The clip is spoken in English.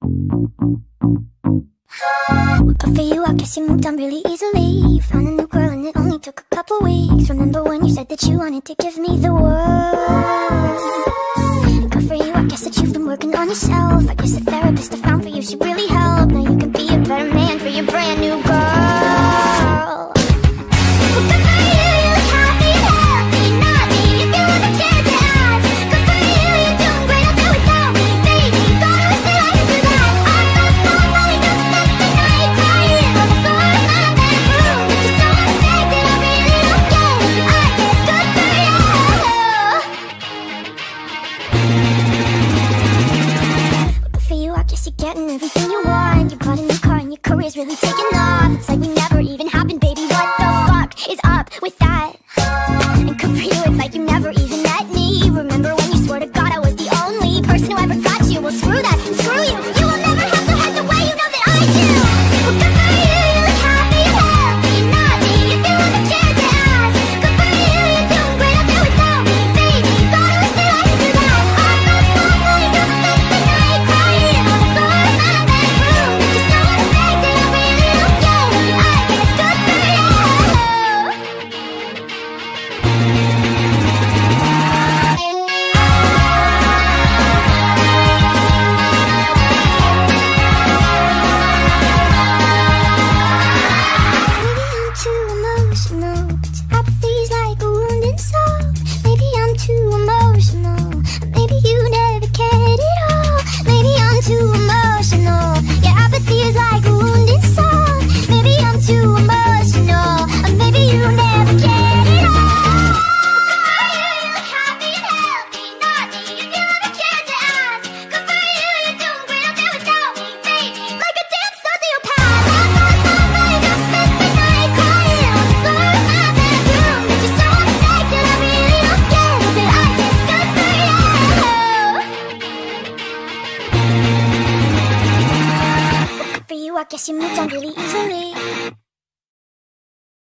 Good for you, I guess you moved on really easily. Found a new girl and it only took a couple weeks. Remember when you said that you wanted to give me the world? Good for you, I guess that you've been working on yourself. I guess the therapist I found for you should really help. Now you can be a better man for your brand new girl. Getting everything you want. You bought a new car and your career's really taking off. It's like we never even happened, baby. What the fuck is up with that? And good for you, it's like you never even met me. Remember when you swore to God I was the only person who ever got you? Well, screw that, screw you. You will never have to hurt the way you know that I do. Well, good for you, you look happy, healthy, not me. If you ever cared to ask, good for you, you're doing great out there without me, baby. Thought it was too late to do that. I thought someone just spent the night crying on the floor. I guess you moved on really easily.